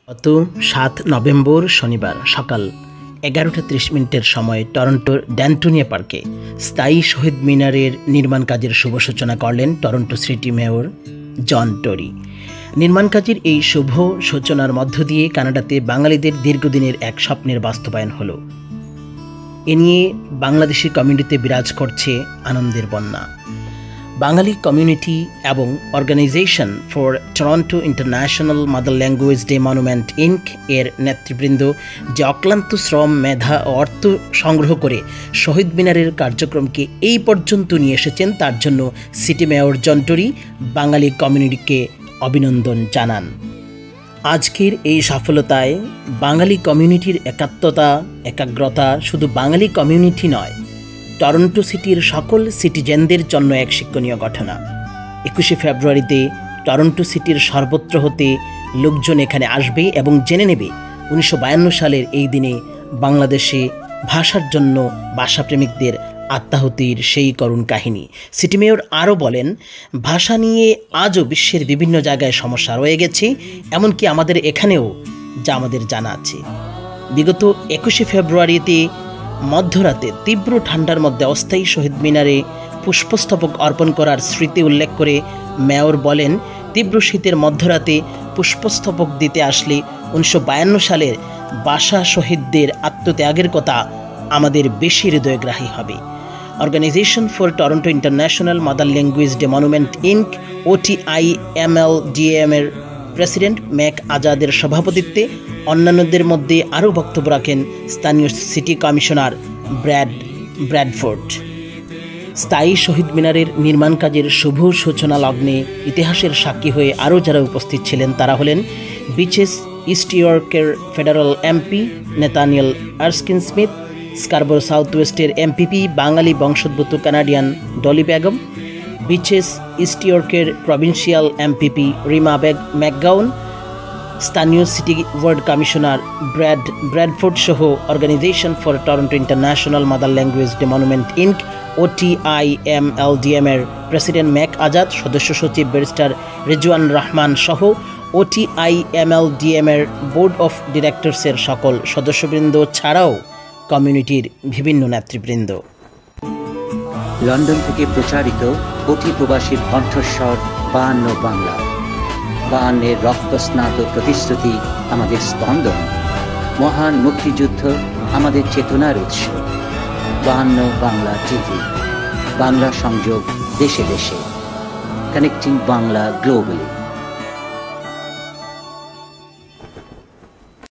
গত ৭ নভেম্বর শনিবার সকাল ১১:৩০ সময় টরন্টোর ড্যান্টোনিয়া পার্কে স্থায়ী শহীদ মিনারের নির্মাণ কাজের শুভ সূচনা করলেন টরন্টো সিটি মেয়র জন টরি। নির্মাণ কাজের এই শুভ সূচনার মধ্য দিয়ে কানাডাতে বাঙালিদের দীর্ঘদিনের এক স্বপ্নের বাস্তবায়ন হলো। এ নিয়ে বাংলাদেশি কমিউনিটিতে বিরাজ করছে আনন্দের বন্যা। বাঙালি কমিউনিটি এবং organisation for Toronto International Mother Language Day Monument Inc এর নেতৃবৃন্দ যে অক্লান্ত শ্রম, মেধা ও অর্থ সংগ্রহ করে শহীদ মিনারের কার্যক্রমকে এই পর্যন্ত নিয়ে এসেছেন, তার জন্য সিটি মেয়র জন টরি বাঙালি কমিউনিটিকে অভিনন্দন জানান। আজকের এই সফলতায় বাঙালি কমিউনিটির একাগ্রতা শুধু বাঙালি কমিউনিটি নয়, টরন্টো সিটির সকল সিটিজেনদের জন্য এক শিক্ষণীয় ঘটনা। ২১শে ফেব্রুয়ারিতে টরন্টো সিটির সর্বত্র হতে লোকজন এখানে আসবে এবং জেনে নেবে ১৯৫২ সালের এই দিনে বাংলাদেশে ভাষার জন্য ভাষাপ্রেমিকদের আত্মাহুতির সেই করুণ কাহিনী। সিটি মেয়র আরও বলেন, ভাষা নিয়ে আজও বিশ্বের বিভিন্ন জায়গায় সমস্যা রয়ে গেছে, এমনকি আমাদের এখানেও, যা আমাদের জানা আছে। বিগত ২১শে ফেব্রুয়ারিতে মধ্যরাতে তীব্র ঠান্ডার মধ্যে অস্থায়ী শহীদ মিনারে পুষ্পস্তবক অর্পণ করার স্মৃতি উল্লেখ করে মেয়র বলেন, তীব্র শীতের মধ্যরাতে পুষ্পস্তবক দিতে আসলে ১৯৫২ সালের ভাষা শহীদদের আত্মত্যাগের কথা আমাদের বেশি হৃদয়গ্রাহী হবে। Organisation for Toronto International Mother Language Day Monument Inc OTIMLDM এর প্রেসিডেন্ট ম্যাক আজাদের সভাপতিত্বে অন্যান্যদের মধ্যে আরও বক্তব্য রাখেন স্থানীয় সিটি কমিশনার ব্র্যাডফোর্ড। স্থায়ী শহীদ মিনারের নির্মাণ কাজের শুভ সূচনা লগ্নে ইতিহাসের সাক্ষী হয়ে আরও যারা উপস্থিত ছিলেন তারা হলেন বিচেস ইস্ট ইয়র্কের federal MP Nathaniel Erskine Smith, Scarborough South ওয়েস্টের এমপিপি বাঙালি বংশোদ্ভূত Canadian Dolly Begum, Beaches East ইয়র্কের প্রভিন্সিয়াল এমপিপি রিমা ম্যাকগাউন, স্থানীয় সিটি ওয়ার্ড কমিশনার ব্র্যাডফোর্ড সহ organisation for Toronto International Mother Language Day Monument Inc OTIMLDM এর president Mac Azad, সদস্য সচিব barrister Rezwan Rahman সহ OTIMLDM এর বোর্ড অফ ডিরেক্টরসের সকল সদস্যবৃন্দ ছাড়াও কমিউনিটির বিভিন্ন নেতৃবৃন্দ। লন্ডন থেকে প্রচারিত কোটি প্রবাসীর কণ্ঠস্বর ৫২ বাংলা। ৫২-এর রক্তস্নাত প্রতিশ্রুতি আমাদের স্পন্দন, মহান মুক্তিযুদ্ধ আমাদের চেতনার উৎস। ৫২ বাংলা টিভি, বাংলা সংযোগ দেশে দেশে, কানেক্টিং বাংলা গ্লোবালি।